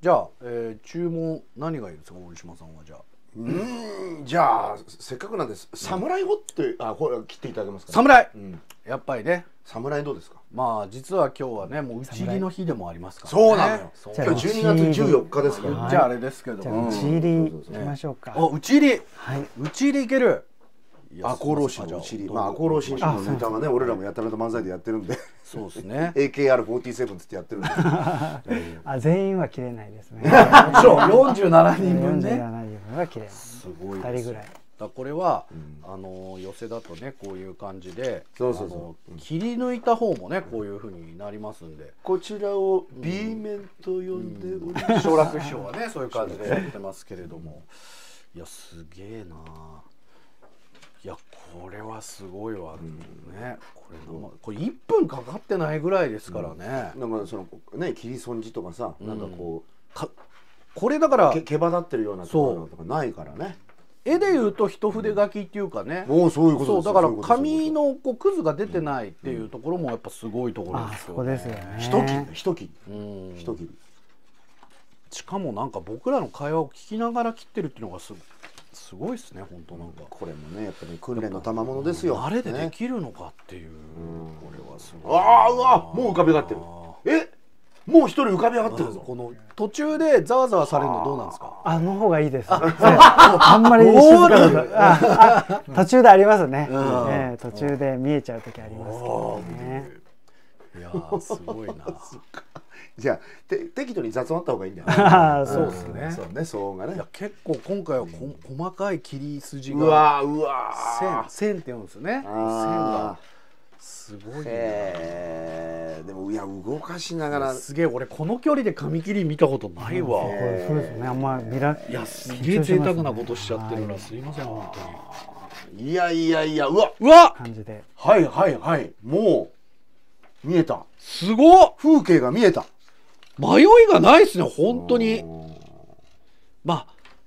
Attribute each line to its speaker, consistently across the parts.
Speaker 1: じゃあ、注文何がいいですか大島さんは。じゃあ
Speaker 2: じゃあせっかくなんです侍をってこれ切っていただけますか。
Speaker 1: 侍、やっぱりね。
Speaker 2: 侍どうですか。
Speaker 1: まあ実は今日はねもう打ち入りの日でもありますからね。
Speaker 2: そうなのよ。今日12月14日ですから。
Speaker 1: じゃああれですけども、
Speaker 3: 打ち入りいきましょうか。
Speaker 1: 打ち入り、
Speaker 3: はい、
Speaker 1: 打ち入りいける。
Speaker 2: 赤穂浪士の打ち入り、まあ赤穂浪士のネタはね俺らもやたらと漫才でやってるんで、
Speaker 1: そうですね。
Speaker 2: AKR47 つってやってるんで。
Speaker 3: 全員は切れないですね。
Speaker 1: もちろん47人分ね。
Speaker 3: 47人分は切れない。
Speaker 1: すごい
Speaker 3: 2人ぐらい。
Speaker 1: これは寄せだとねこういう感じで、切り抜いた方もねこういう風になりますんで、
Speaker 2: こちらを B 面と呼んでおります。
Speaker 1: 奨楽師匠はねそういう感じでやってますけれども、いやすげえな。いやこれはすごいわね。これ1分かかってないぐらいですからね。
Speaker 2: なんかそのね切り損じとかさ、なんかこう
Speaker 1: これだから
Speaker 2: 毛羽立ってるようなところとかないからね。
Speaker 1: 絵でいうと一筆書きっていうかね。
Speaker 2: そういうことです。
Speaker 1: そうだから紙のクズが出てないっていうところもやっぱすごいところですよね。
Speaker 3: そこですよね。
Speaker 2: 一切り。
Speaker 1: しかもなんか僕らの会話を聞きながら切ってるっていうのがすごいですね本当なんか。
Speaker 2: これもねやっぱり訓練の賜物ですよ。
Speaker 1: あれでできるのかっていう。これはすごい。
Speaker 2: うわもう浮かび上がってる。もう一人浮かび上がってるぞ。
Speaker 1: この途中でざわざわされるのどうなんですか。
Speaker 3: の方がいいです。あんまり静かだと途中でありますね。途中で見えちゃう時ありますけどね。
Speaker 1: いやすごいな。
Speaker 2: じゃあ適度に雑音あった方がいいんだよ。
Speaker 1: そうですね。
Speaker 2: そうね、騒音がね。
Speaker 1: いや結構今回は細かい切り筋が線って言うんですよね。線がすごい。
Speaker 2: でもいや動かしながら
Speaker 1: すげえ。俺この距離で紙切り見たことないわ。
Speaker 3: そうですね。あんま見ら
Speaker 1: いやすげえ贅沢なことしちゃってるな。すいません本当
Speaker 2: に。いやうわ
Speaker 3: 感じで。
Speaker 2: はいもう見えた。
Speaker 1: すごっ。
Speaker 2: 風景が見えた。
Speaker 1: 迷いがないですね本当に。まあ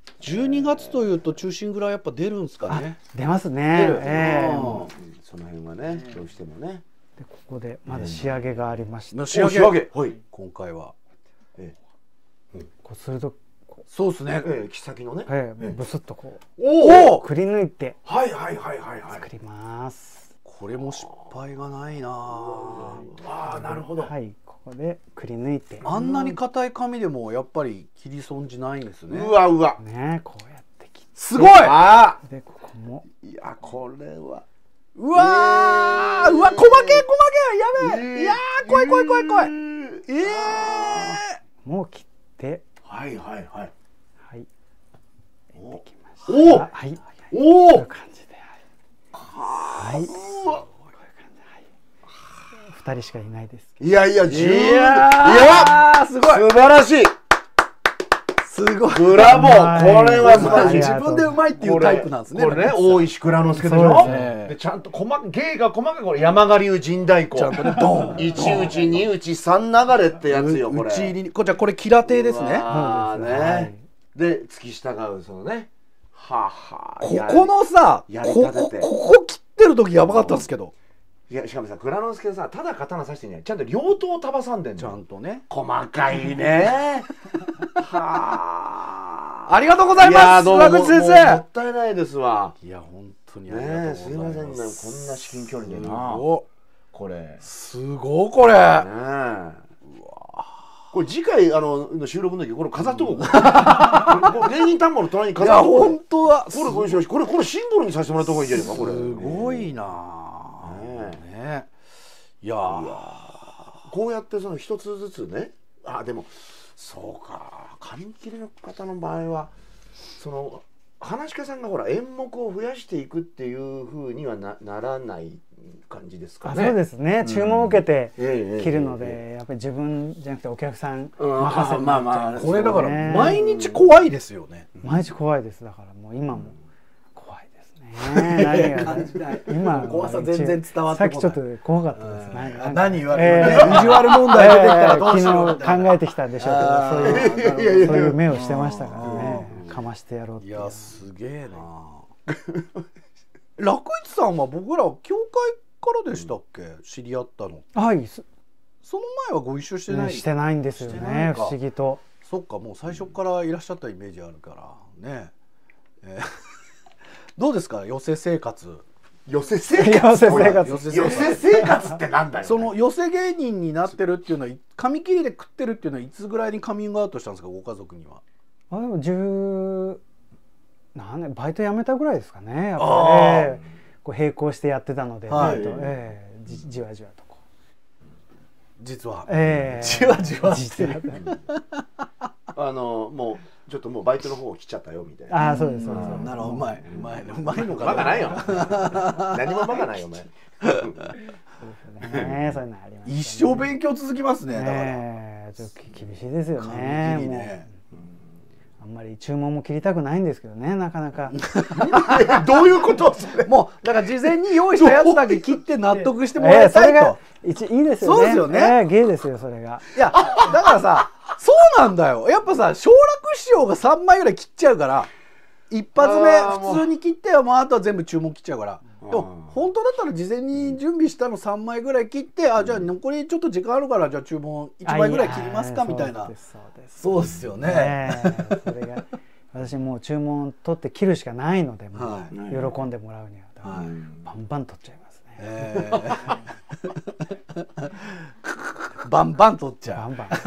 Speaker 1: 12月というと中心ぐらいやっぱ出るんですかね。
Speaker 3: 出ますね。
Speaker 2: その辺はねどうしてもね。
Speaker 3: でここでまだ仕上げがありまして。
Speaker 1: 仕上げ。今回は
Speaker 3: こうすると
Speaker 1: そうですね。
Speaker 2: 木先のね
Speaker 3: ブスッとこ
Speaker 1: う
Speaker 3: くり抜いて
Speaker 2: はい
Speaker 3: 作ります。
Speaker 1: これも失敗がないな。
Speaker 2: なるほど。
Speaker 3: はいここでくり抜いて。
Speaker 1: あんなに硬い紙でもやっぱり切り損じないんですね。
Speaker 2: うわ
Speaker 3: ねこうやって切って。
Speaker 1: すごい。
Speaker 3: でここも
Speaker 2: いやこれは
Speaker 1: うわ細けやべえ。いや怖い。
Speaker 3: もう切って
Speaker 2: はい
Speaker 3: できました。
Speaker 2: こういう
Speaker 3: 感じで2人しかいないです。
Speaker 2: いやすごい
Speaker 1: 素
Speaker 2: 晴らしい。
Speaker 1: すごい。
Speaker 2: ブラボー。これは素晴らしい。
Speaker 1: 自分でうまいっていうタイプなんですね。
Speaker 2: これね大石蔵之介でしょ。でちゃんと芸が細かい。これ山鹿流陣太鼓。ちゃんとねドン。1打ち2打ち3流れってやつよこれ。
Speaker 1: 打ち入りにじゃあこれキラ亭ですね。
Speaker 2: で付き従うそのね。こ
Speaker 1: このさここ切ってる時やばかったんですけど。
Speaker 2: いやしかもさ蔵之介さただ刀刺してんじゃない。ちゃんと両刀束さんでんの。
Speaker 1: ちゃんとね。
Speaker 2: 細かいね。
Speaker 1: ありがとうございます。浦口先生。
Speaker 2: もったいないですわ。
Speaker 1: いや本当にありがとうございます。
Speaker 2: すいませんねこんな至近距離でな。これ
Speaker 1: すごいこれ。
Speaker 2: これ次回収録の時これ飾っとこう。芸人田んぼの隣に飾っとこう。
Speaker 1: 本当だ。
Speaker 2: これシンボルにさせてもらった方がいいんじゃないかこれ。
Speaker 1: すごいな。いや
Speaker 2: こうやってその一つずつね。でもそうか紙切りの方の場合はその噺家さんがほら演目を増やしていくっていうふうにはならない感じですかね。
Speaker 3: そうですね。注文を受けて切るのでやっぱり自分じゃなくてお客さん任せになっちゃうんですよね。
Speaker 1: これだから毎日怖いですよね。
Speaker 3: 毎日怖いです。だからもう今も怖いですね。今
Speaker 1: 怖さ全然伝わってこない。
Speaker 3: さっきちょっと怖かったですね。
Speaker 1: 何言われる？ビジュアル問題出てきたらどうしよう。
Speaker 3: 昨日考えてきたんでしょうけど、そういう目をしてましたからね。かましてやろうって。
Speaker 1: いやすげえな。楽一さんは僕ら教会からでしたっけ？知り合ったの。
Speaker 3: はい。
Speaker 1: その前はご一緒してない？
Speaker 3: してないんですよね。不思議と。
Speaker 1: そっか、もう最初からいらっしゃったイメージあるからね。どうですか、寄せ生活。
Speaker 2: 寄せ生活寄せ生活ってなんだよ、ね、
Speaker 1: その寄せ芸人になってるっていうのは、紙切りで食ってるっていうのはいつぐらいにカミングアウトしたんですか、ご家族には。
Speaker 3: でも何年、バイト辞めたぐらいですかね、やっぱり、こう並行してやってたので、
Speaker 1: はい、
Speaker 3: じわじわとこう
Speaker 1: 実は、
Speaker 3: じわじわ
Speaker 2: ってもうちょっともうバイトの方を切っちゃったよみたいな。
Speaker 3: そうですそうです。
Speaker 1: なるほど、うまいのか
Speaker 2: バカないよ何もバカないよお前。
Speaker 3: そういうのあります。
Speaker 1: 一生勉強続きますね。だから
Speaker 3: ちょっと厳しいですよね。あんまり注文も切りたくないんですけどね、なかなか。
Speaker 2: どういうこと？
Speaker 1: もうだから事前に用意したやつだけ切って納得してもらいたいと。
Speaker 3: いいですよね。
Speaker 1: そうですよね。
Speaker 3: 芸ですよそれが。
Speaker 1: いやだからさ、そうなんだよ。やっぱさ、小楽師匠が3枚ぐらい切っちゃうから、一発目普通に切ってもうあとは全部注文切っちゃうから。でも本当だったら事前に準備したの3枚ぐらい切って、じゃあ残りちょっと時間あるから、じゃあ注文1枚ぐらい切りますかみたいな。そうですよね。
Speaker 3: それが私もう注文取って切るしかないので、もう喜んでもらうにはバンバン取っちゃいますね。
Speaker 1: バンバン取っちゃう。
Speaker 3: バンバン。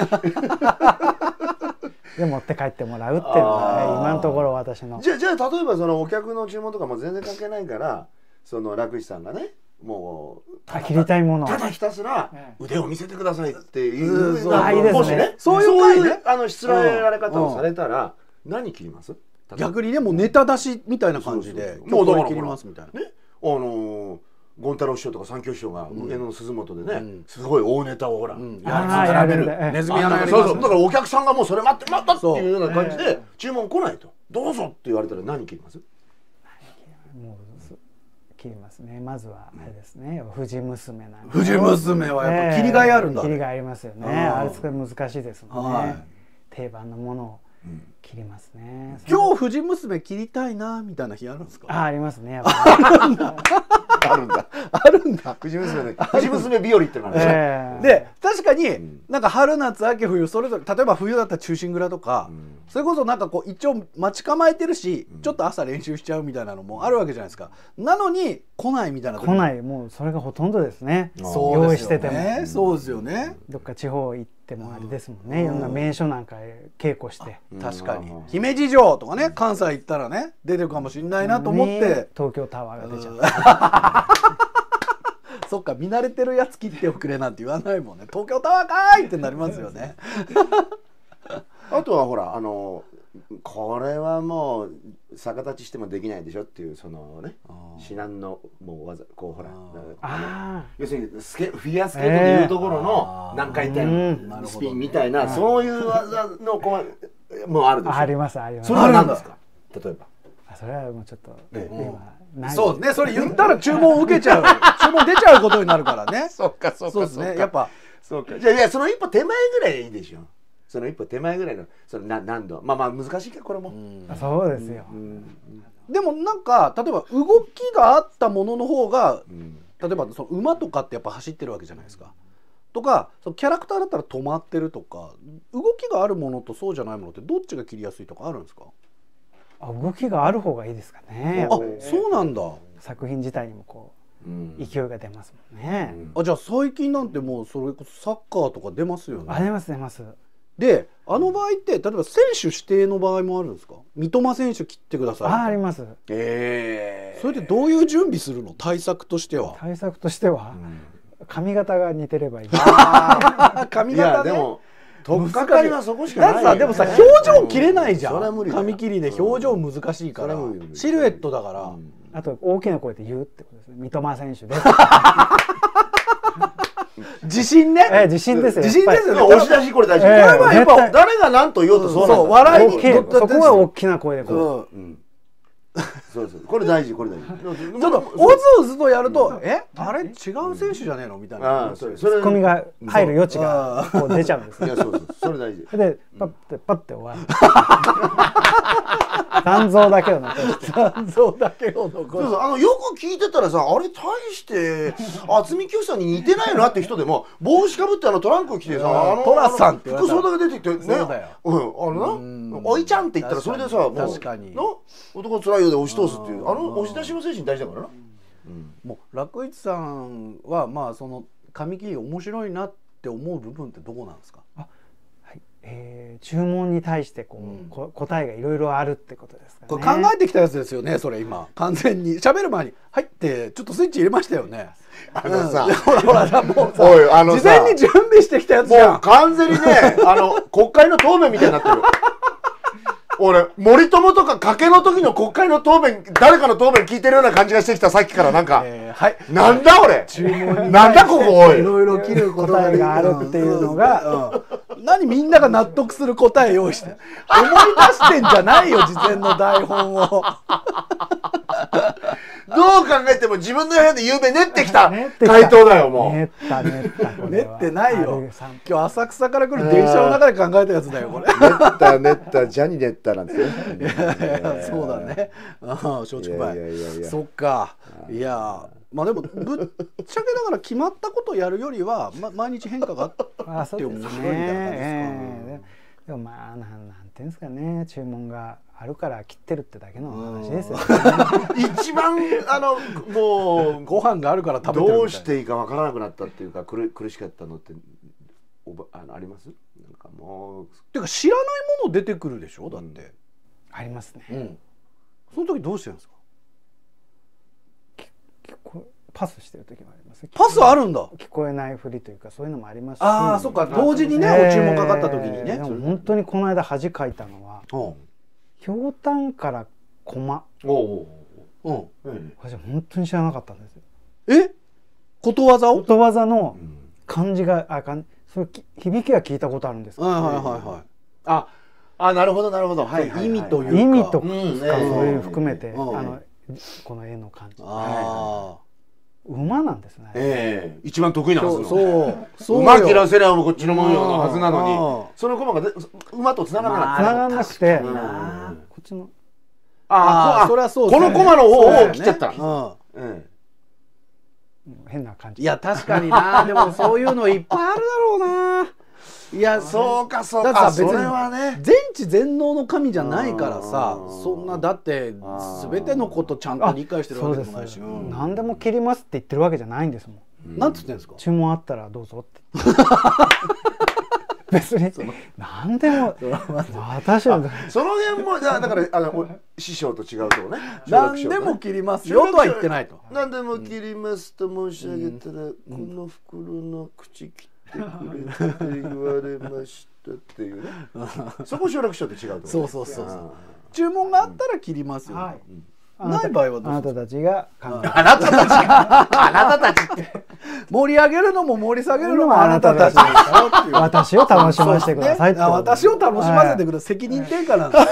Speaker 3: で持って帰ってもらうっていうのが今のところ私の。
Speaker 2: じゃあ例えばそのお客の注文とかも全然関係ないから、その楽師さんがね、もう
Speaker 3: 切りたいもの
Speaker 2: ただひたすら腕を見せてくださいっていう、
Speaker 3: もしね、
Speaker 2: そういう失礼られ方をされたら何切ります？
Speaker 1: 逆にね、もうネタ出しみたいな感じで
Speaker 2: もうだから
Speaker 1: 切りますみたいなね。
Speaker 2: 権太郎師匠とか三協師匠が上野の鈴本でね、すごい大ネタをほら
Speaker 3: やる
Speaker 1: ネズミ穴やり
Speaker 2: ます。
Speaker 1: そう
Speaker 2: だからお客さんがもうそれ待ってっていうような感じで注文来ないと、どうぞって言われたら何切ります？
Speaker 3: もう切りますね。まずはあれですね、藤娘なんか。
Speaker 1: 藤娘はやっぱ切りがいあるんだ。
Speaker 3: 切りがいありますよね。あれ難しいですもんね。定番のものを切りますね。
Speaker 1: 今日藤娘切りたいなみたいな日あるんですか？
Speaker 3: ありますね。やっぱり
Speaker 2: あるんだ。藤娘日和ってのがある。
Speaker 1: で確かになんか春夏秋冬それぞれ、例えば冬だったら忠臣蔵とか、それこそなんかこう一応待ち構えてるし、ちょっと朝練習しちゃうみたいなのもあるわけじゃないですか。なのに来ないみたいな。
Speaker 3: 来ない、もうそれがほとんどですね。
Speaker 1: 用
Speaker 3: 意してても。
Speaker 1: そうですよね。
Speaker 3: どっか地方行ってもあれですもんね。いろんな名所なんか稽古して。
Speaker 1: 確かに姫路城とかね、関西行ったらね出てるかもしれないなと思って
Speaker 3: 東京タワーが出ちゃった。
Speaker 1: そっか、見慣れてるやつ切っておくれなんて言わないもんね。東京タワーかーいってなりますよね。
Speaker 2: あとはほらこれはもう逆立ちしてもできないでしょっていう、そのね至難のもう技、こうほら要するにフィギュアスケートでいうところの何回転スピンみたいな、そういう技のこうもうあるでしょ。
Speaker 3: ありますあります。
Speaker 2: それは何ですか？例えば
Speaker 3: それはもうちょっと今ない。
Speaker 1: そうね、それ言ったら注文受けちゃう、注文出ちゃうことになるからね。
Speaker 2: そうか
Speaker 1: そうですね。やっぱ
Speaker 2: そうか。じゃあいや、その一歩手前ぐらいでいいでしょ。その一歩手前ぐらいのその何度、まあ難しいけどこれも。
Speaker 3: そうですよ。
Speaker 1: でもなんか例えば動きがあったものの方が、例えばその馬とかってやっぱ走ってるわけじゃないですか。とかそのキャラクターだったら止まってるとか、動きがあるものとそうじゃないものってどっちが切りやすいとかあるんですか？
Speaker 3: 動きがある方がいいですかね。
Speaker 1: そうなんだ。
Speaker 3: 作品自体にもこう勢いが出ますもんね。
Speaker 1: じゃあ最近なんてもうそれこそサッカーとか出ますよね。
Speaker 3: 出ます出ます。
Speaker 1: で場合って例えば選手指定の場合もあるんですか？三笘選手切ってください。
Speaker 3: あります。そ
Speaker 1: れでどういう準備するの？対策としては。
Speaker 3: 対策としては髪型が似てればいい。
Speaker 1: 髪型ね。
Speaker 2: でも取っかかりはそこしかないよね。
Speaker 1: でもさ、表情切れないじゃん。髪切りで表情難しいから。シルエットだから。
Speaker 3: あと大きな声で言うってことですね。三笘選手です。
Speaker 1: 自信ね。
Speaker 3: 自信ですよ。
Speaker 1: 自信ですよね。
Speaker 2: 押し出しこれ大事。これはやっぱ誰が何と言おうとそうなんだ。
Speaker 1: 笑いに
Speaker 3: そこは大きな声でこう。
Speaker 2: そうこれ大事これ大事。
Speaker 1: ちょっとオズオズとやるとあれ違う選手じゃねえのみたいな。
Speaker 2: それ
Speaker 3: ツッコミが入る余地がこう出ちゃうんですよ。
Speaker 2: いやそうそれ大事。
Speaker 3: でパッて終わる。残像だけを残して。
Speaker 1: 残像だけを残して。
Speaker 2: そうよく聞いてたらさ、あれ大して渥美清さんに似てないなって人でも帽子かぶってトランク着てさ、
Speaker 1: トラさんって言われたら
Speaker 2: 服装だけ出てきてね、
Speaker 1: そうだよ。
Speaker 2: おいちゃんって言ったらそれでさ、もう
Speaker 1: 確かに
Speaker 2: 男つらいようで押し通すっていう押し出しの精神大事だからな。
Speaker 1: もう楽一さんはまあその紙切り面白いなって思う部分ってどこなんですか？
Speaker 3: 注文に対して答えがいろいろあるってことですかね。
Speaker 1: これ考えてきたやつですよね。それ今完全に喋る前に入ってちょっとスイッチ入れましたよね。
Speaker 2: さ、
Speaker 1: ほらもうさ、
Speaker 2: おい
Speaker 1: 事前に準備してきたやつじゃん。
Speaker 2: もう完全にね国会の答弁みたいになってる。俺森友とか賭けの時の国会の答弁、誰かの答弁聞いてるような感じがしてきたさっきからなんか、なんだ俺、なんだここおい、
Speaker 1: いろいろ切る
Speaker 3: 答えがあるっていうのが、
Speaker 1: 何みんなが納得する答え用意して思い出してんじゃないよ事前の台本を。
Speaker 2: どう考えても自分の部屋で夕べ練ってきた回答だよ。もう
Speaker 3: 練
Speaker 1: ってないよ。今日浅草から来る電車の中で考えたやつだよこれ。
Speaker 2: 練ったジャニ練ったなんて。
Speaker 1: そうだね。松竹梅。そっか。いやまあでもぶっちゃけだから決まったことをやるよりは毎日変化があって面白いみたいな感じですか。
Speaker 3: でもまあなんていうんですかね、注文があるから切ってるってだけの話ですよね。
Speaker 2: 一番もう
Speaker 1: ご飯があるから食べてるみたいな。
Speaker 2: どうしていいかわからなくなったっていうか苦しかったのってあります？なんかもう
Speaker 1: っていうか知らないもの出てくるでしょだって。
Speaker 3: ありますね。
Speaker 1: その時どうしてるんですか？
Speaker 3: パスしてる時もあります。
Speaker 1: パスあるんだ。
Speaker 3: 聞こえないふりというかそういうのもありますし。
Speaker 1: ああそっか、同時にねお注文かかった時にね。
Speaker 3: でも本当にこの間恥かいたのはひょうたんから駒。私本当に知らなかったんですよ。
Speaker 1: ことわざを？
Speaker 3: ことわざの漢字がそれ響きは聞いたことあるんですけど。
Speaker 2: なるほどなるほど。
Speaker 1: 意味というか
Speaker 3: 意味とかそういう含めてこの絵の感じ。馬なんですね。
Speaker 2: 一番得意なはず
Speaker 1: の。
Speaker 2: 馬切らせりゃこっちのもののはずなのに、その駒が馬と繋がら
Speaker 3: なくて、こっちの
Speaker 1: それはそう。
Speaker 2: この駒の方を切っちゃった。
Speaker 3: 変な感じ。
Speaker 1: いや確かにな。でもそういうのいっぱいあるだろうな。いや
Speaker 2: そうかそうか。それはね
Speaker 1: 全知全能の神じゃないからさ、そんなだって全てのことちゃんと理解してるわけでもないし、
Speaker 3: 何でも切りますって言ってるわけじゃないんですもん。
Speaker 1: なんつってんですか？
Speaker 3: 注文あったらどうぞって。別に何でも私は
Speaker 2: その辺もだから師匠と違うとこね。
Speaker 1: 何でも切りますよとは言ってないと。
Speaker 2: 何でも切りますと申し上げたらこの袋の口切ってくれって言われましたっていうね。そこ省略師匠と違うと。
Speaker 1: そう注文があったら切りますよ。ない場合はどう？
Speaker 3: あなたたちが
Speaker 2: あなたたちって
Speaker 1: 盛り上げるのも盛り下げるのもあなたたち。
Speaker 3: 私を楽しませてください。
Speaker 1: 私を楽しませてください。責任転嫁なんです。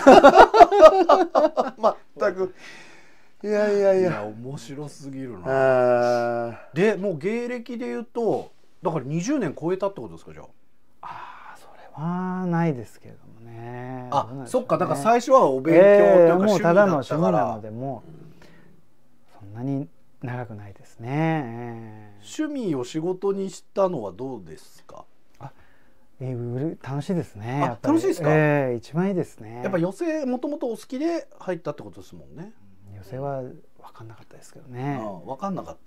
Speaker 2: 全く。いや
Speaker 1: 面白すぎるな。でもう芸歴で言うとだから20年超えたってことですか？じゃあ。
Speaker 3: それはないですけれどもね。
Speaker 1: そっか。だから最初はお勉強というか
Speaker 3: もうただの趣味なのでもうそんなに長くないですね。
Speaker 1: 趣味を仕事にしたのはどうですか？
Speaker 3: 楽しいですね。
Speaker 1: 楽しいですか？
Speaker 3: 一番いいですね。
Speaker 1: やっぱ寄席もともとお好きで入ったってことですもんね。
Speaker 3: 寄席は分かんなかったですけどね。
Speaker 1: 分かんなかった。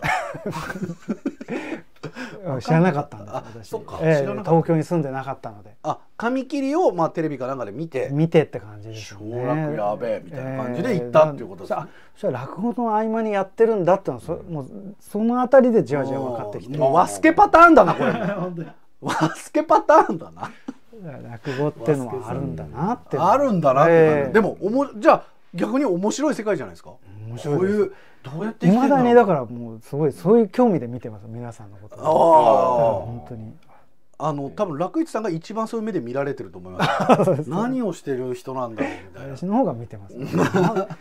Speaker 3: 知らなかったんです。
Speaker 1: そっか。
Speaker 3: 東京に住んでなかったので。
Speaker 1: 紙切りをテレビかなんかで見て
Speaker 3: って感じですよね。
Speaker 1: 省略やべえみたいな感じで行ったっていうことですね。
Speaker 3: そしたら落語の合間にやってるんだってのはもうそのあたりでじわじわ分かってきて。
Speaker 1: 和助パターンだなこれ。和助パターンだな。
Speaker 3: 落語ってのはあるんだなって。
Speaker 1: あるんだなって。でもじゃあ逆に面白い世界じゃないですか。
Speaker 3: 面白いです。
Speaker 1: どうやって生きてんだろう。
Speaker 3: 未だにだからもうすごいそういう興味で見てます皆さんのこと。本当に。
Speaker 1: 多分楽一さんが一番そういう目で見られてると思います。何をしてる人なんだろうみたいな。
Speaker 3: 私の方が見てます。大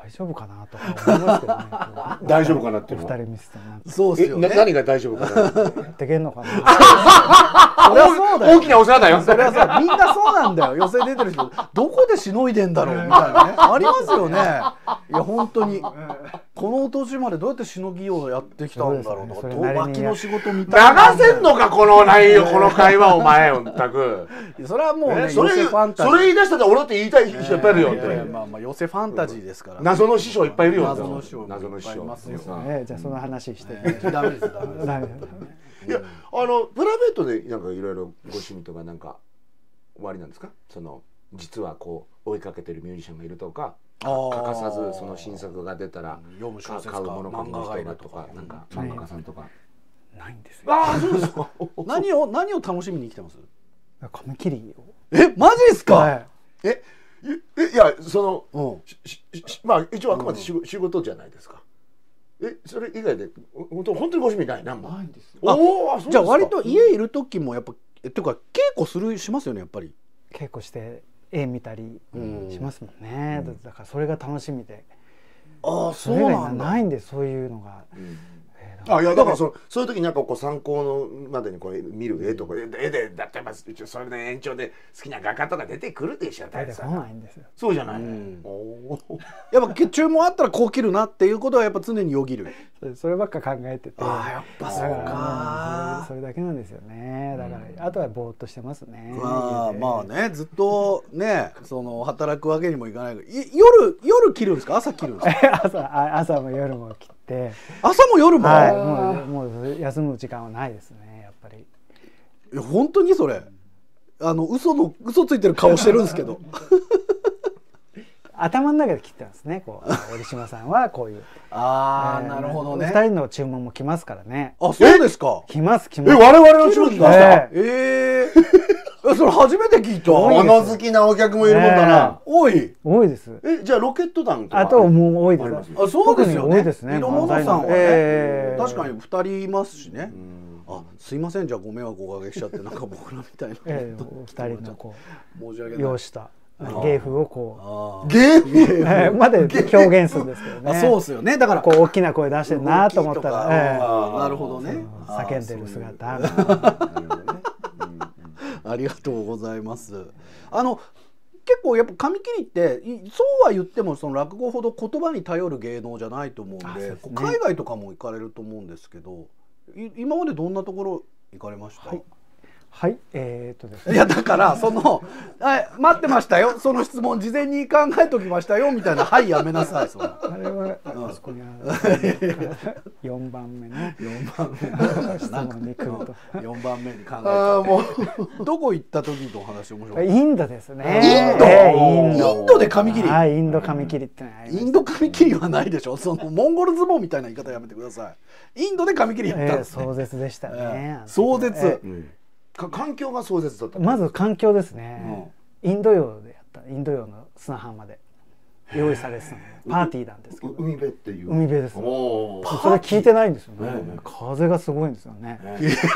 Speaker 3: 大丈夫かなとか思いますけどね。
Speaker 2: 大丈夫かなっていう
Speaker 3: お
Speaker 2: のは
Speaker 3: 二人見せてもなんか
Speaker 1: そうですよね。
Speaker 2: 何が大丈夫かな
Speaker 3: やってけんのかな。
Speaker 1: そりゃそうだよ。
Speaker 2: 大きなお世話だよ。
Speaker 1: それはさ、みんなそうなんだよ。寄席出てる人どこでしのいでんだろうみたいなね、ありますよね。いや本当にこの年までどうやってしのぎをやってきたんだろうとか、脇の仕事みたいな。
Speaker 2: 流せんのかこの内容、この会話お前ほんたく。
Speaker 1: それはもうね、
Speaker 2: それ
Speaker 1: 寄せファンタジー。
Speaker 2: 言い出したら俺だって言いたい人いっぱいいるよっ
Speaker 1: いやいや
Speaker 2: て。
Speaker 1: まあ寄せファンタジーですから。
Speaker 2: 謎の師匠いっぱいいるよ。
Speaker 1: 謎の師匠いっぱいいますよ。
Speaker 3: じゃあその話して。
Speaker 1: ダメですダメです。
Speaker 3: ダメ
Speaker 2: いやプライベートでなんかいろいろご趣味とかなんか終わりなんですか？その実はこう追いかけてるミュージシャンがいるとか、欠かさずその新作が出たら
Speaker 1: 読む小説か
Speaker 2: 買うもの
Speaker 1: 漫画がい
Speaker 2: 人がと
Speaker 1: るとか、
Speaker 2: かなんか漫画家さんとか。
Speaker 3: ないんですよ。
Speaker 2: ああそうですか。
Speaker 1: 何を楽しみに生きてます？
Speaker 3: 紙切りを。
Speaker 1: マジですか？
Speaker 3: はい。
Speaker 2: いやその
Speaker 1: うん。
Speaker 2: まあ一応あくまで仕事じゃないですか。それ以外で本当にご趣味ないな。
Speaker 1: ないんですよ。
Speaker 2: おお、
Speaker 1: じゃあ割と家いる時もやっぱっていうか稽古しますよねやっぱり。
Speaker 3: 稽古して絵見たりしますもんね。だからそれが楽しみで。
Speaker 1: ああ
Speaker 3: それ以外ないんでそういうのが。
Speaker 2: いやだからそういう時になんかこう参考のまでにこう見る絵とか絵でだって一応それで延長で好きな画家とか出てくるでしょ。
Speaker 3: 出てこないんですよ。
Speaker 2: そうじゃない。
Speaker 1: やっぱ注文あったらこう切るなっていうことはやっぱ常によぎる。
Speaker 3: そればっか考えてて。
Speaker 1: やっぱそうか。
Speaker 3: それだけなんですよね。だからあとはぼーっとしてますね。
Speaker 1: まあね、ずっとねその働くわけにもいかないから。夜切るんですか？朝切るんですか？
Speaker 3: 朝も夜も切って。
Speaker 1: 朝も夜も？
Speaker 3: もう休む時間はないですねやっぱり。
Speaker 1: いや本当にそれ嘘ついてる顔してるんですけど。
Speaker 3: 頭の中で切ってますね。こう折島さんはこういう。
Speaker 1: なるほどね。
Speaker 3: 2人の注文も来ますからね。
Speaker 1: あ、そうですか。
Speaker 3: 来ます。
Speaker 2: 我々の注文来ました。
Speaker 1: それ初めて聞いた。
Speaker 2: 物好きなお客もいるもんだな。
Speaker 3: 多いです。
Speaker 2: じゃあロケット団とか。
Speaker 3: あともう多いです。
Speaker 1: あ、そうですよね。
Speaker 3: 多いですね。
Speaker 1: 色物さんはね、確かに2人いますしね。すいません、じゃあご迷惑おかけしちゃってなんか僕らみたいな。
Speaker 3: 2人のこう用した芸風をこう
Speaker 2: 芸風
Speaker 3: まで表現するんですけどね。
Speaker 1: そうですよね。だから
Speaker 3: こう大きな声出してるなと思ったら、
Speaker 1: なるほどね。
Speaker 3: 叫んでる姿。
Speaker 1: ありがとうございます。結構やっぱ紙切りってそうは言ってもその落語ほど言葉に頼る芸能じゃないと思うんで、海外とかも行かれると思うんですけど、今までどんなところ行かれました？
Speaker 3: はいです
Speaker 1: ね。いやだから待ってましたよ、その質問事前に考えときましたよみたいな、はいやめなさい。
Speaker 3: あれはあそこに4番目ね。
Speaker 1: 4番目
Speaker 3: 質問に来ると
Speaker 1: 4番目に考えてどこ行った時の話面白い。
Speaker 3: インドですね。
Speaker 1: インドで紙切り。
Speaker 3: はい、インド紙切りって
Speaker 1: インド紙切りはないでしょ。そのモンゴル相撲みたいな言い方やめてください。インドで紙切りやったんですね。
Speaker 3: 壮絶でしたね。
Speaker 1: 壮絶。
Speaker 2: 環境が壮絶だった。
Speaker 3: まず環境ですね。インド洋でやった。インド洋の砂浜で用意されてたパーティーなんですけど。
Speaker 2: 海辺っていう。
Speaker 3: 海辺です。それ聞いてないんですよね。風がすごいんですよね。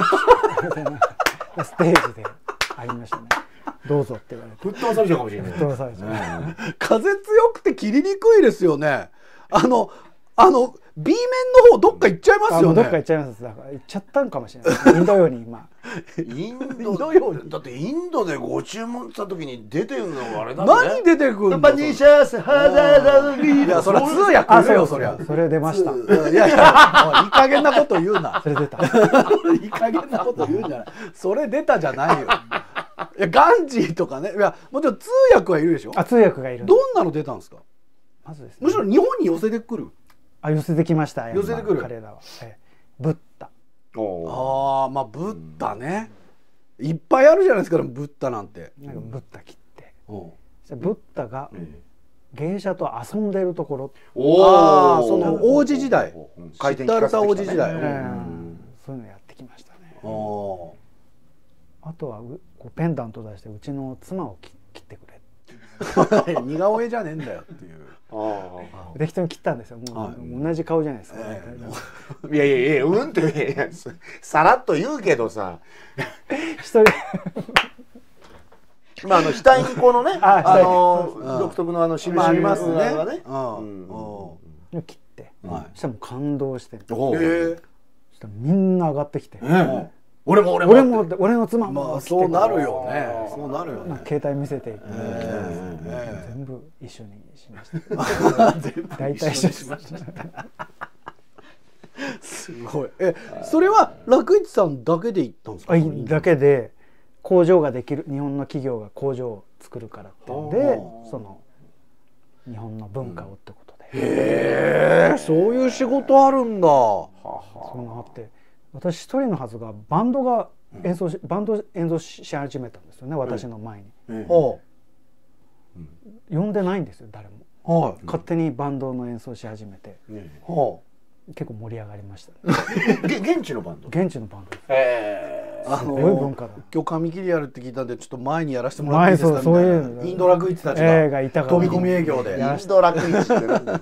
Speaker 3: ステージでありましたね。どうぞって言われて。
Speaker 2: 吹っ飛ばされちゃうかもしれない。
Speaker 1: 風強くて切りにくいですよね。B 面の方どっか行っちゃいますよね。
Speaker 3: どっか行っちゃいます。だから行っちゃったんかもしれない。インド洋に今。
Speaker 2: インド洋だってインドでご注文した時に出てるのはあれだね。
Speaker 1: 何出てくるの？
Speaker 2: バニシャスハザラリ。
Speaker 1: いやそれ通訳いるよそりゃ。
Speaker 3: それ出ました。
Speaker 1: いやいい加減なこと言うな。
Speaker 3: それ出た。
Speaker 1: いい加減なこと言うんじゃない。それ出たじゃないよ。いやガンジーとかね。いやもちろん通訳はいるでしょ。
Speaker 3: 通訳がいる。
Speaker 1: どんなの出たんですか。
Speaker 3: まずですね。
Speaker 1: むしろ日本に寄せてくる。
Speaker 3: 寄せてきました。
Speaker 1: 寄せてくる。
Speaker 3: 彼らは。ブッダ。
Speaker 1: まあブッダね。いっぱいあるじゃないですかブッダなんて。
Speaker 3: ブッダ切って。ブッダが芸者と遊んでるところ。
Speaker 1: その王子時代。シッダルタ王子時代。
Speaker 3: そういうのやってきましたね。あとはペンダント出してうちの妻を切ってくれ。
Speaker 1: 似顔絵じゃねえんだよっていう。
Speaker 3: 適当に切ったんですよ。もう同じ顔じゃないですか。
Speaker 2: いやいやうんってさらっと言うけどさ、 まあ額にこのね独特の印
Speaker 1: ありますね。
Speaker 2: がね
Speaker 3: 切って、
Speaker 1: はい
Speaker 3: そしたらもう感動して、
Speaker 2: おー
Speaker 3: そしたらみんな上がってきて、
Speaker 2: 俺も
Speaker 3: 俺の妻
Speaker 1: まあ
Speaker 3: も来て
Speaker 1: そうなるよね。そうなるよね。
Speaker 3: 携帯見せていく、全部一緒にしました大体一緒にしました
Speaker 1: すごい。それは楽市さんだけで行ったんですか？
Speaker 3: だけで工場ができる、日本の企業が工場を作るからっていうんで、その日本の文化をってことで、
Speaker 1: へえ、そういう仕事あるんだ。
Speaker 3: そういうのあって、私一人のはずがバンド演奏し始めたんですよね、私の前に。呼んでないんですよ誰も。勝手にバンドの演奏し始めて、結構盛り上がりましたね。
Speaker 2: 現地のバンド。
Speaker 3: 現地のバンドです。すごい文化だ。
Speaker 1: 今日紙切りやるって聞いたんでちょっと前にやらせてもらっていいですか？
Speaker 3: そういう
Speaker 1: インド楽市たちが飛び込み営業で。
Speaker 2: インド楽市ってなんだよ。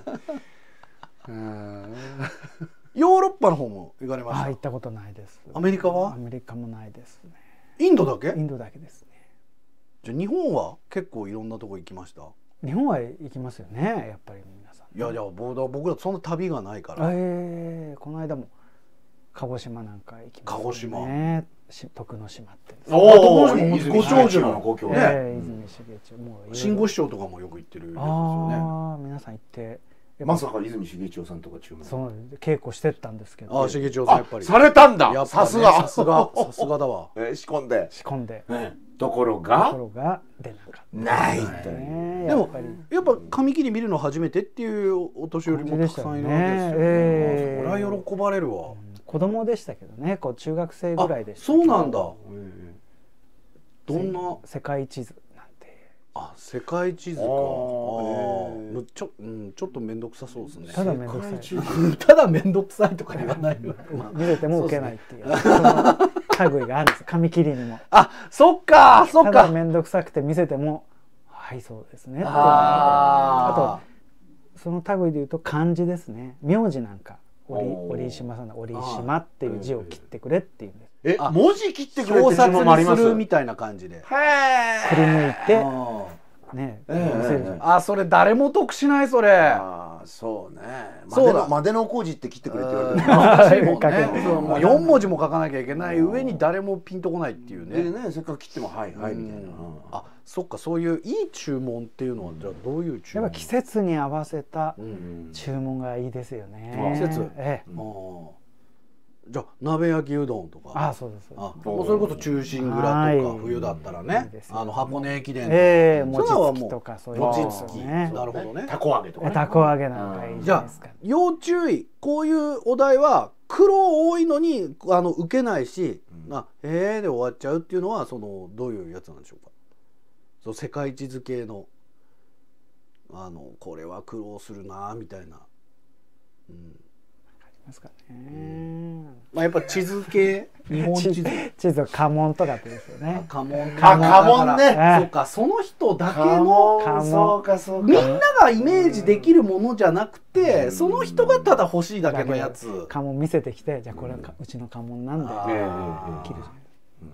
Speaker 1: ヨーロッパの方も行かれました？
Speaker 3: 行ったことないです。
Speaker 1: アメリカは？
Speaker 3: アメリカもないですね。
Speaker 1: インドだけ？
Speaker 3: インドだけですね。
Speaker 1: じゃあ日本は結構いろんなとこ行きました？
Speaker 3: 日本は行きますよね、やっぱり皆さん。
Speaker 1: いや僕らそんな旅がないから。
Speaker 3: この間も鹿児島なんか行きましたね。
Speaker 1: 鹿児島。
Speaker 3: 徳之島って。
Speaker 1: ご長寿の故郷ね。
Speaker 3: 泉重一もう
Speaker 1: 新吾師匠とかもよく行ってるやつですよね。
Speaker 3: 皆さん行って。
Speaker 2: まさか泉重一さんとか注目。
Speaker 3: そう稽古してったんですけど。
Speaker 1: 重一さんやっぱり。
Speaker 2: されたんだ。さすが
Speaker 1: だわ。
Speaker 2: 仕込んで。ところが
Speaker 3: 出なかった。
Speaker 2: ない
Speaker 1: でもやっぱ紙切り見るの初めてっていうお年寄りもたくさんいるわけですよね。それは喜ばれるわ。
Speaker 3: 子供でしたけどね、中学生ぐらいでした。
Speaker 1: そうなんだ。どんな
Speaker 3: 世界地図なんて。
Speaker 1: 世界地図か。ちょっと面倒くさそうですね。
Speaker 3: ただ面倒くさい。
Speaker 1: ただ面倒くさいとか言わないよ。
Speaker 3: 見れても受けないっていう。その類があるんです。紙切りにも。
Speaker 1: そっか。
Speaker 3: ただ面倒くさくて見せても、はいそうですね。あとその類でいうと漢字ですね。名字なんか。折島さんの折島っていう字を切ってくれっていうんです。
Speaker 2: 文字切ってくれっていうのもあります
Speaker 1: みたいな感じで。
Speaker 3: くり抜いてね、
Speaker 1: それ誰も得しないそれ。
Speaker 2: そうね。
Speaker 1: そうだ。
Speaker 2: までの工事って切ってくれって言われてる。
Speaker 1: もう4文字も書かなきゃいけない上に誰もピンとこないっていうね。
Speaker 2: せっかく切ってもはいみたいな。
Speaker 1: そっか、そういういい注文っていうのはじゃあどういう注文？
Speaker 3: やっぱ季節に合わせた注文がいいですよね。
Speaker 1: 季節。じゃあ鍋焼きうどんとか。
Speaker 3: そうです。
Speaker 1: もうそれこそ忠臣蔵とか冬だったらね、箱根駅伝
Speaker 3: とか餅つきとかそういう
Speaker 1: 餅つき。なるほどね。
Speaker 2: たこ揚げとか。
Speaker 3: たこ揚げなんかいいじゃないですか。
Speaker 1: 要注意。こういうお題は苦労多いのに受けないし、で終わっちゃうっていうのはどういうやつなんでしょうか。世界地図系のこれは苦労するなみたいな。
Speaker 3: ですかね。
Speaker 1: やっぱ地図系、日本地図。
Speaker 3: 地図家紋とかってですよね。
Speaker 2: 家紋ね。
Speaker 1: そうか、その人だけのみんながイメージできるものじゃなくて、その人がただ欲しいだけのやつ。
Speaker 3: 家紋見せてきて、じゃあこれはうちの家紋なんで切るじゃん。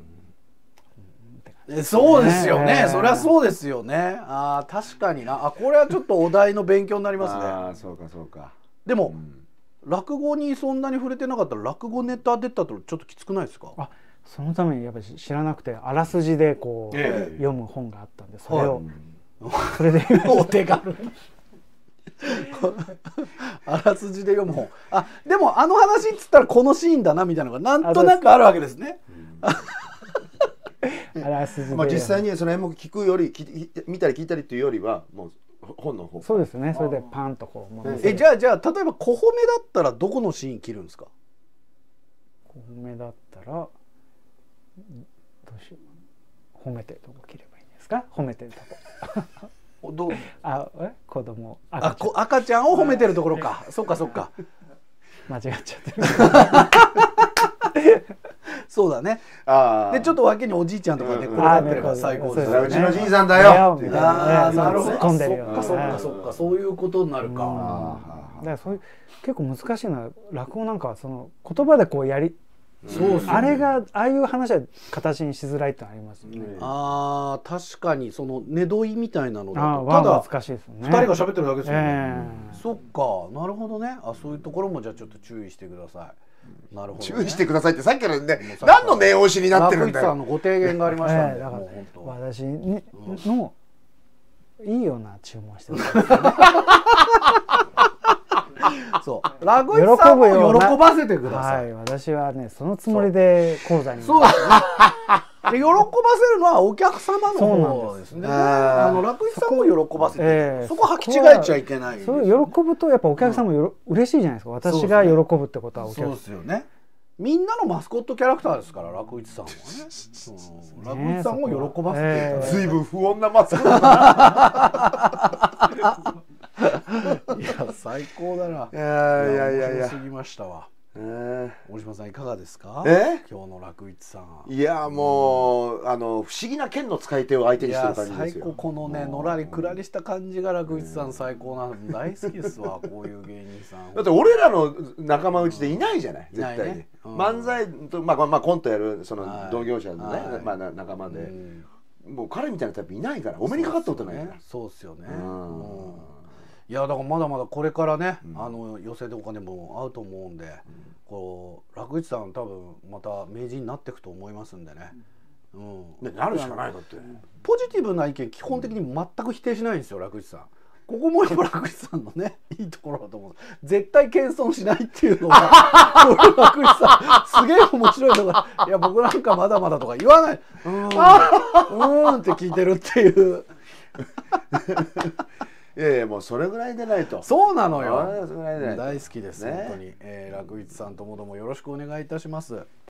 Speaker 1: そうですよね。そりゃそうですよね。確かにな。これはちょっとお題の勉強になりますね。
Speaker 2: そうか。
Speaker 1: でも落語にそんなに触れてなかったら落語ネタ出たとちょっときつくないですか？
Speaker 3: そのためにやっぱり知らなくてあらすじでこう読む本があったんで、それで
Speaker 1: お手軽あらすじで読む本。でも話っつったらこのシーンだなみたいなのがなんとなくあるわけですね。
Speaker 2: 実際にその演目聞くより見たり聞いたりっていうよりはもう本の方。
Speaker 3: そうですね。それでパンとこう。
Speaker 1: じゃあ例えば小褒めだったらどこのシーン切るんですか？
Speaker 3: 小褒めだったらどうしよう。褒めてるとこ切ればいいんですか？褒めてるとこ。子供
Speaker 1: 赤ちゃんを褒めてるところか。そっか。
Speaker 3: 間違っちゃってる。
Speaker 1: そうだね。でちょっと脇におじいちゃんとかね転がってれば最高です。
Speaker 2: うちのじいさんだよ。
Speaker 1: なるほど。
Speaker 3: 突っ込んでるよ。
Speaker 1: そっかそういうことになるか。
Speaker 3: だからそういう結構難しいのは落語なんかはその言葉でこうやり
Speaker 1: そうですね
Speaker 3: あれがああいう話は形にしづらいってのありますよね。
Speaker 1: ああ確かにその寝問いみたいなのだと
Speaker 3: ただ
Speaker 1: ただ
Speaker 3: 難しいですよね。
Speaker 1: 2人が喋ってるだけですよね、
Speaker 3: え
Speaker 1: そっかなるほどね。あそういうところもじゃあちょっと注意してください。なるほど、ね、
Speaker 2: 注意してくださいってさっきからね
Speaker 1: もうさっきから
Speaker 2: 何の念押しになってるんだよ。
Speaker 1: 楽市さんのご提言がありましたんで、
Speaker 3: だから
Speaker 1: もう本当
Speaker 3: 私にのいいような注文してる。
Speaker 1: そう楽市さんも喜ばせてください。
Speaker 3: はい、私はねそのつもりで講座に。
Speaker 1: そうですね。で喜ばせるのはお客様の方ですね。楽市さんも喜ばせて、そこ履き違えちゃいけない。
Speaker 3: それ喜ぶとやっぱお客さんも嬉しいじゃないですか。私が喜ぶってことはお客さん。
Speaker 1: そうですよね。みんなのマスコットキャラクターですから楽市さんはね。楽市さんも喜ばせていただいて。
Speaker 2: 随分不穏なマスコットだ。
Speaker 1: いや最高だな。
Speaker 2: いや
Speaker 1: 面白すぎましたわ。大島さんいかがですか？今日の楽市さん。
Speaker 2: いやもう不思議な剣の使い手を相手にしてる感じですよ。
Speaker 1: 最高。このねのらりくらりした感じが楽市さん最高なの大好きですわ。こういう芸人さん。
Speaker 2: だって俺らの仲間内でいないじゃない絶対に。
Speaker 1: ね
Speaker 2: 漫才とまあコントやるその同業者のね仲間でもう彼みたいなタイプいないからお目にかかったことないから。
Speaker 1: そうですよね。いやだからまだまだこれからね寄席とかでも会うと思うんで、こう楽市さん多分また名人になっていくと思いますんでね。
Speaker 2: なるしかないだって。
Speaker 1: ポジティブな意見基本的に全く否定しないんですよ楽市さん。ここもやっぱ楽市さんのねいいところだと思う。絶対謙遜しないっていうのが楽市さんすげえ面白いのが、いや僕なんかまだまだとか言わない、って聞いてるっていう。
Speaker 2: いやいやもうそれぐらいでないと。
Speaker 1: そうなのよ。
Speaker 2: それぐらいでないと
Speaker 1: 大好きです、本当に。楽市さんともどもよろしくお願いいたします。